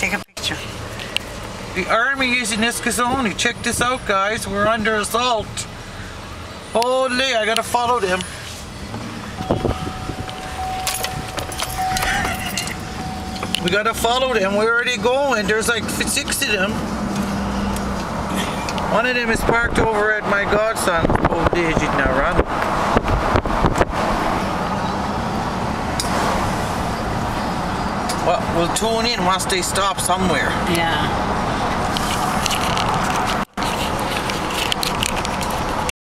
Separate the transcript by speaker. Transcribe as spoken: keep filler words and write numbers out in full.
Speaker 1: Take a picture.
Speaker 2: The army is in Eskasoni. Check this out, guys. We're under assault. Holy, I gotta follow them. We gotta follow them. Where are they going? There's like six of them. One of them is parked over at my godson's old age in Iran. Well, we'll tune in once they stop somewhere.
Speaker 1: Yeah.